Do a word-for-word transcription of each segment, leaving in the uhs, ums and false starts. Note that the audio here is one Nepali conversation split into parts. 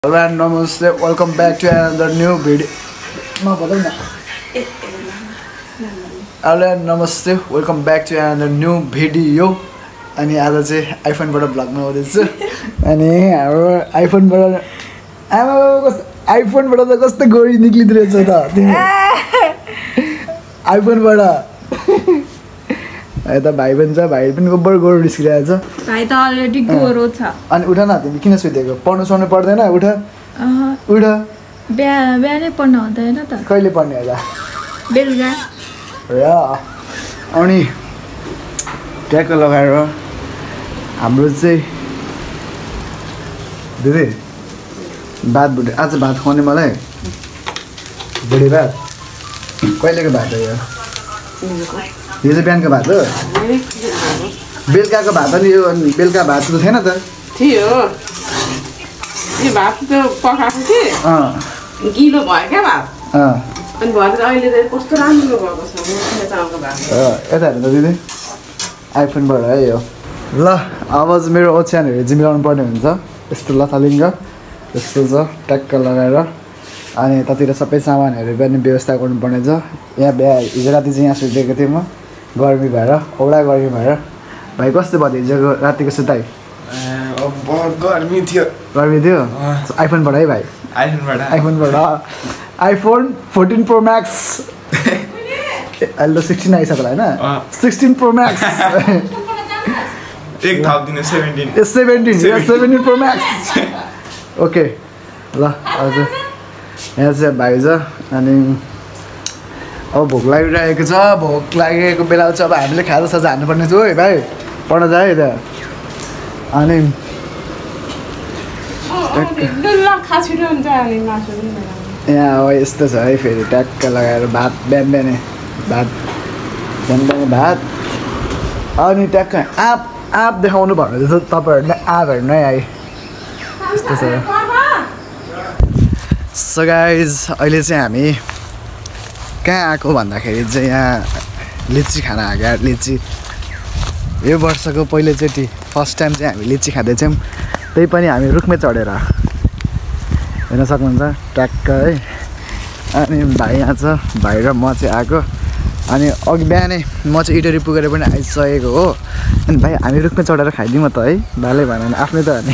Hello and namaste. Welcome back to another new video. No, bother na. Hello and namaste. Welcome back to another new video. अनि आज चाहिँ आइफोनबाट भ्लग बनाउँदैछु अनि हाम्रो आइफोनबाट आमा कस्तो आइफोनबाट त कस्तो गोरी निक्लिँदो रहेछ त तिमी आइफोनबाट यता भाइ पनि छ भाइ पनि गोबर गोरो निस्किरहेको छ भाइ त अलरेडी गोरो छ अनि उठ न तिमी किन सुतेको पढ्नु सक्नु पर्दैन उठ उठ बिहान बिहानै पढ्नु हुँदैन त कहिले पढ्ने होला बेलुका र अनि ट्याक्क लगाएर हाम्रो चाहिँ दिदी भात बुढी आज भात खुवाउने मलाई बुढी भात कहिलेको भात हो यो यो चाहिँ बिहानको भात हो बेलुकाको भात अनि यो बेलुका भात त थिएन त थियो यो भात त पकाएको थिएँ गिलो भयो क्या भात अनि भएर अहिले त कस्तो राम्रो भएको छ चामलको भात यता हेर्नु त दिदी आइफोनबाट है यो ल अब चाहिँ मेरो ओछ्यानहरू चाहिँ मिलाउनु पर्ने हुन्छ यस्तो लथालिङ्ग यस्तो छ ट्याक्क लगाएर अनि यतातिर सबै सामानहरू पनि व्यवस्था गर्नुपर्ने छ यहाँ बिहा हिजो राति चाहिँ यहाँ सुतेको थिएँ म गर्मी भएर औडा गर्मी भएर भाइ कस्तो भयो हिजोको रातिको सुताइ गर्मी थियो गर्मी थियो आइफोनबाट है भाइ आइफोनबाट आइफोनबाट आइफोन फोर्टिन प्रो म्याक्स अहिले त सिक्सटिन आइसक्यो होइन सिक्सटिन प्रो म्याक्स एक थाउदिन seventeen seventeen seventeen pro max okay ल हजुर यहाँ चाहिँ भाइ छ अनि अब भोक लागिरहेको छ भोक लागेको बेला चाहिँ अब हामीले खाजा साजा हान्नुपर्ने छ है भाइ पढ्न जाए त अनि यहाँ अब यस्तो छ है फेरि ट्याक्क लगाएर भात बिहान बिहानै भात बिहान बिहानै भात अनि ट्याक्क आँप आँप देखाउनु भन्नु जस्तो तपाईँहरू नै आँपहरू नै आए यस्तो छ सो गाइज अहिले चाहिँ हामी कहाँ आएको भन्दाखेरि चाहिँ यहाँ लिची खान आएको यार लिची यो वर्षको पहिलोचोटि फर्स्ट टाइम चाहिँ हामी लिची खाँदैछौँ त्यही पनि हामी रुखमै चढेर हेर्न सक्नुहुन्छ ट्याक्क है अनि भाइ यहाँ छ भाइ र म चाहिँ आएको अनि अघि बिहानै म चाहिँ इटरी पुगेर पनि आइसकेको हो अनि भाइ हामी रुखमै चढेर खाइदिउँ त है भाले भएन आफ्नै त अनि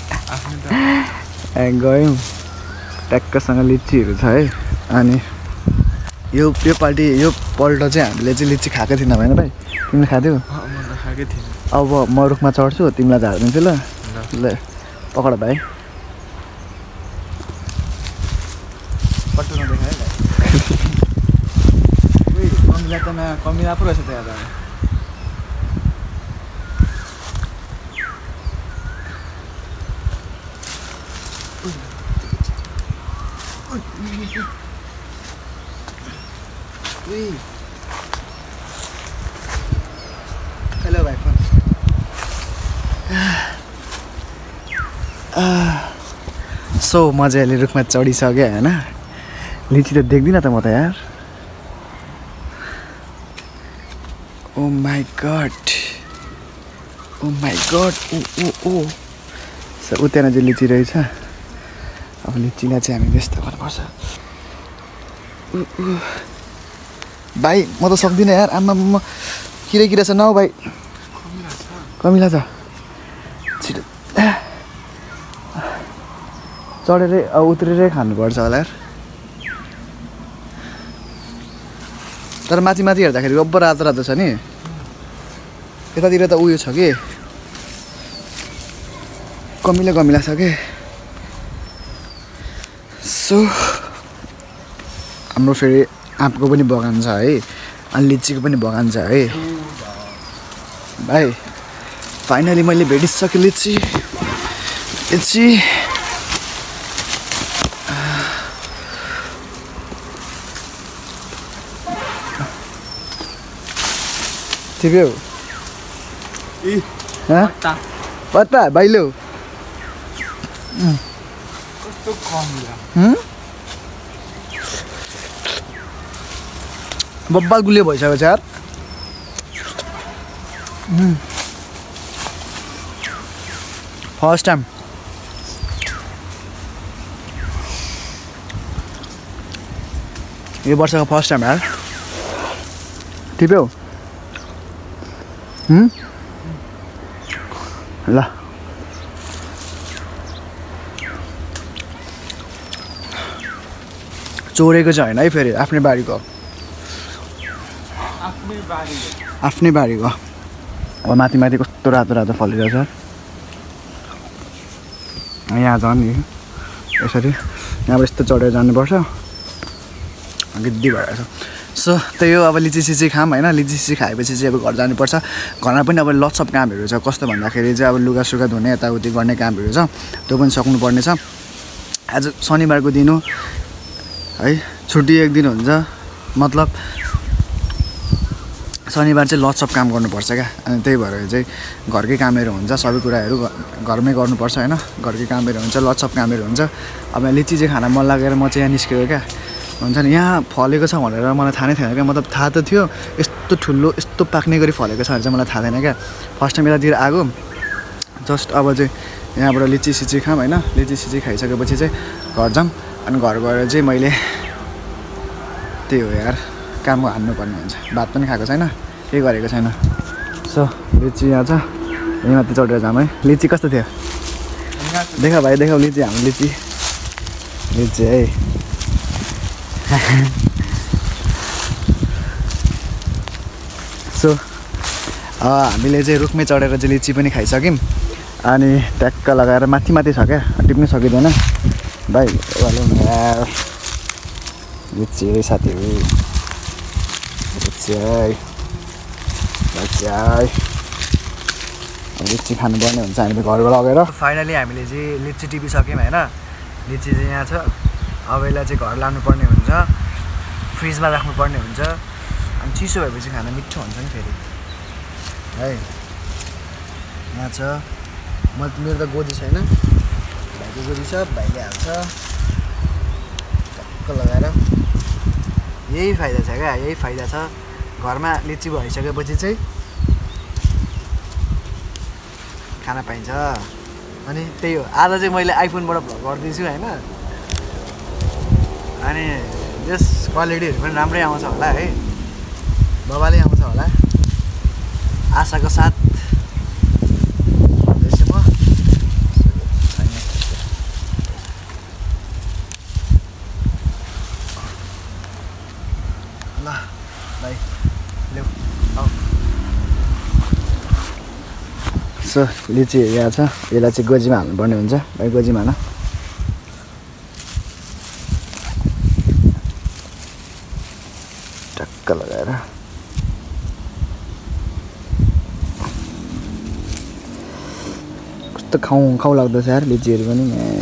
गयौँ ट्याक्कसँग लिचीहरू छ है अनि यो यो पार्टी यो पल्ट चाहिँ हामीले चाहिँ लिची खाएको थिएन होइन भाइ तिमीले खाँदैौ खाएकै थिएन अब म रुखमा चढ्छु तिमीलाई झारिदिन्छु ल ल पकड भाइ पट्टुमा देखायो है कमिला त कमिला पो रहेछ त यहाँ हेलो भाइ फोन सो म चाहिँ अहिले रुखमा चढिसकेँ होइन लिची त देख्दिनँ त म त यार oh my god oh my god oh oh oh so ऊ त्यहाँ चाहिँ लिची रहेछ अब लिचीलाई चाहिँ हामी व्यस्त गर्नुपर्छ भाइ म त सक्दिनँ यार आमा म किरा किरा छ न भाइ कमिला छ छिटो चढेरै उत्रेरै खानुपर्छ होला यार तर माथि माथि हेर्दाखेरि गब्बर रातो रातो छ नि यतातिर त उयो छ कि कमिला कमिला छ कि सो हाम्रो फेरि आँपको पनि बगान छ है अनि लिचीको पनि बगान छ है भाइ फाइनली मैले भेटिसकेँ लिची लिची ठिकै हो पत्ता भाइ लो कस्तो कमिला बब्बाल गुलियो भइसक्यो यार फर्स्ट टाइम यो वर्षको फर्स्ट टाइम यार टिप्यौ हुँ ल चोरेको चाहिँ होइन है फेरि आफ्नै बारीको आफ्नै बारीको अब माथि माथि कस्तो रातो रातो फलिरहेछ यहाँ झन् नि यसरी यहाँबाट यस्तो चढेर जानुपर्छ गिद्दी भइरहेछ सो त्यही हो अब लिची सिची खाऊँ होइन लिची सिची खाएपछि चाहिँ अब घर जानुपर्छ घरमा पनि अब लट्स अफ कामहरू छ कस्तो भन्दाखेरि चाहिँ अब लुगा सुगा धुने यताउति गर्ने कामहरू छ त्यो पनि सक्नुपर्ने छ आज शनिबारको दिन हो है छुट्टी एक दिन हुन्छ मतलब शनिबार चाहिँ लट्स अफ काम गर्नुपर्छ क्या अनि त्यही भएर चाहिँ घरकै कामहरू हुन्छ सबै कुराहरू घरमै गर्नुपर्छ होइन घरकै कामहरू हुन्छ लट्स अफ कामहरू हुन्छ अब लिची चाहिँ खान मन लागेर म चाहिँ यहाँ निस्केको क्या हुन्छ नि यहाँ फलेको छ भनेर मलाई थाहा नै थिएन क्या मतलब थाहा त थियो यस्तो ठुलो यस्तो पाक्ने गरी फलेको छ भने चाहिँ मलाई थाहा थिएन क्या फर्स्ट टाइम यतातिर आएको जस्ट अब चाहिँ यहाँबाट लिची सिची खाऊँ होइन लिची सिची खाइसकेपछि चाहिँ घर जाऊँ अनि घर गएर चाहिँ मैले त्यही हो यार काम हान्नुपर्ने हुन्छ भात पनि खाएको छैन केही गरेको छैन सो लिची यहाँ छ यहीँ माथि चढेर जाऊँ है लिची कस्तो थियो देखा भाइ देखाऊ लिची हाम्रो लिची लिची है सो हामीले चाहिँ रुखमै चढेर चाहिँ लिची पनि खाइसक्यौँ अनि ट्याक्क लगाएर माथि माथि छ क्या टिप्नै सकिँदैन भाइ यार लिची है साथीहरू लिची है लिची खानुपर्ने हुन्छ हामीले घरबाट लगेर फाइनली हामीले चाहिँ लिची टिपिसक्यौँ होइन लिची चाहिँ यहाँ छ अब यसलाई चाहिँ घर लानुपर्ने हुन्छ फ्रिजमा राख्नुपर्ने हुन्छ अनि चिसो भएपछि खाना मिठो हुन्छ नि फेरि है यहाँ छ म मेरो त गोजी छैन भाइको गोजी छ भाइले हाल्छ टक्क लगाएर यही फाइदा छ क्या यही फाइदा छ घरमा लिची भइसकेपछि चाहिँ खाना पाइन्छ अनि त्यही हो आज चाहिँ मैले आइफोनबाट भ्लग गर्दैछु होइन अनि यस क्वालिटीहरू पनि राम्रै आउँछ होला है बबाले आउँछ होला आशाको साथ भन्दैछु म ल भाइ ल्याउ आऊ सो लिची यहाँ छ यसलाई चाहिँ गोजीमा हाल्नुपर्ने हुन्छ भाइ गोजीमा हाल टक्क लगाएर कस्तो खाउँ खाउँ लाग्दछ यार लिचीहरू पनि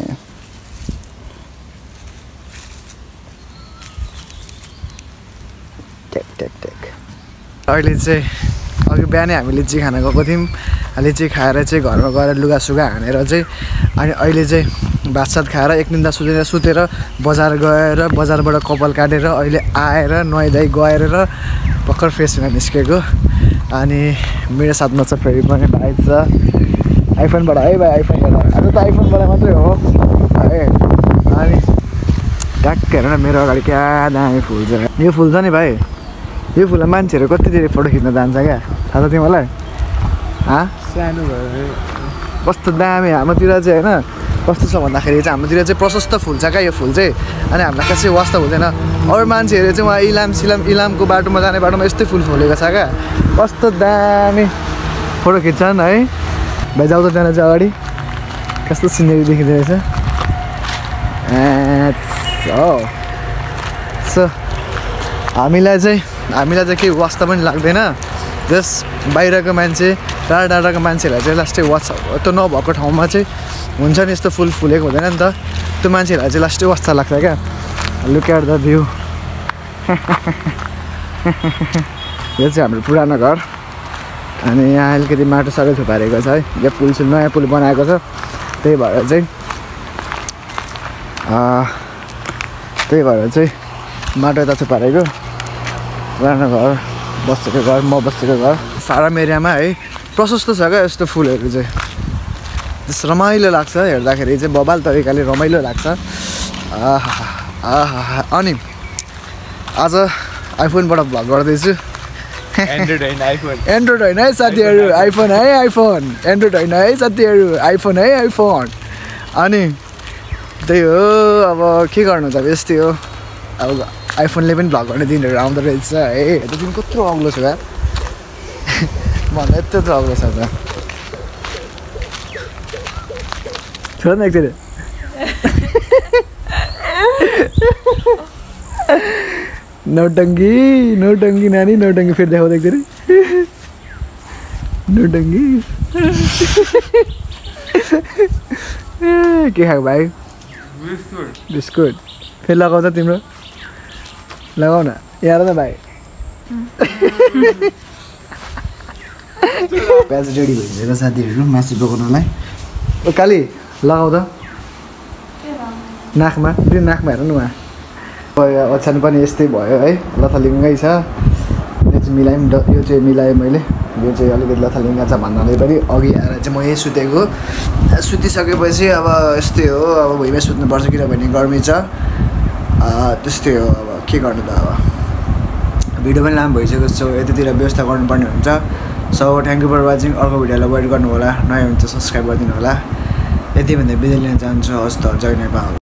ट्याक ट्याक ट्याक अहिले चाहिँ अघि बिहानै हामी लिची खान गएको थियौँ लिची खाएर चाहिँ घरमा गएर लुगा सुगा हानेर चाहिँ अनि अहिले चाहिँ भात सात खाएर एक दिन सुतेर सुतेर बजार गएर बजारबाट कपाल काटेर अहिले आएर नुहाइधुवाइ गएर भर्खर फ्रेस भएर निस्केको अनि मेरो साथमा चाहिँ फेरि पनि भाइ छ आइफोनबाट है भाइ आइफोनबाट आज त आइफोनबाट मात्रै हो है अनि ट्याक्क हेर न मेरो अगाडि क्या दामी फुल छ यो फुल छ नि भाइ यो फुल मान्छेहरू कतितिर फोटो खिच्न जान्छ क्या थाहा छ तिमीलाई हाँ सानो भयो कस्तो दामी हाम्रोतिर चाहिँ होइन कस्तो छ भन्दाखेरि चाहिँ हाम्रोतिर चाहिँ प्रशस्त फुल छ क्या यो फुल चाहिँ अनि हामीलाई खासै वास्ता हुँदैन अरू मान्छेहरू चाहिँ उहाँ इलाम सिलाम इलामको बाटोमा जाने बाटोमा यस्तै फुल फुलेको छ क्या कस्तो दामी फोटो खिच्छन् है भाइ जाऊ त त्यहाँ चाहिँ अगाडि कस्तो सिनेरी देखिँदो रहेछ हो सो हामीलाई चाहिँ हामीलाई चाहिँ केही वास्ता पनि लाग्दैन जस बाहिरको मान्छे टाढा टाढाको मान्छेहरूलाई चाहिँ लास्टै वास्ता त्यो नभएको ठाउँमा चाहिँ हुन्छ नि यस्तो फुल फुलेको हुँदैन नि त त्यो मान्छेहरूलाई चाहिँ लास्टै वास्ता लाग्छ क्या लुक एट द भ्यू यो चाहिँ हाम्रो पुरानो घर अनि यहाँ अलिकति माटो साह्रै थुपारेको छ है यो पुल सुल नयाँ पुल बनाएको छ त्यही भएर चाहिँ त्यही भएर चाहिँ माटो यता थुपारेको पुरानो घर बसेको घर म बसेको घर फारम एरियामा है प्रशस्त छ क्या यस्तो फुलहरू चाहिँ जस्तो रमाइलो लाग्छ हेर्दाखेरि चाहिँ बबाल तरिकाले रमाइलो लाग्छ आहा आहा अनि आज आइफोनबाट भ्लग गर्दैछु एन्ड्रोइड होइन आइफोन एन्ड्रोइड होइन है साथीहरू आइफोन है आइफोन एन्ड्रोइड होइन है साथीहरू आइफोन है आइफोन अनि त्यही हो अब के गर्नु त यस्तै हो अब आइफोनले पनि भ्लग गर्ने दिनहरू आउँदो रहेछ है त्यो दिन कत्रो अग्लो छ यार भन्दा यत्रो त अग्लो छ त छोड न एकचोटि नौटङ्गी नौटङ्गी नानी नौटङ्गी फेरि देखाउँदा एकचोटि नौटङ्गी के खाएको भाइ बिस्कुट फेरि लगाउँछ तिम्रो लगाउ न यहाँ न भाइ प्याज रेडी भइसकेको साथीहरू मासु पकाउनलाई ओ काली लगाउ त नाकमा फेरि नाकमा हेर न उहाँ ओछ्यान पनि यस्तै भयो है लथालिङ्गै छ यो चाहिँ मिलाएँ यो चाहिँ मिलाएँ मैले यो चाहिँ अलिकति लथालिङ्गा छ भन्नाले पनि अघि आएर चाहिँ म यही सुतेको सुतिसकेपछि अब यस्तै हो अब भुइँमै सुत्नुपर्छ किनभने गर्मी छ त्यस्तै हो अब के गर्नु त अब भिडियो पनि लामो भइसकेको छ यतातिर व्यवस्था गर्नुपर्ने हुन्छ so thank you for watching अर्को भिडियोलाई वेट गर्नु होला नयाँ हुन्छ सब्सक्राइब गरिदिनु होला यति भन्दा बिदा लिन चाहन्छु हस् त जय नेपाल।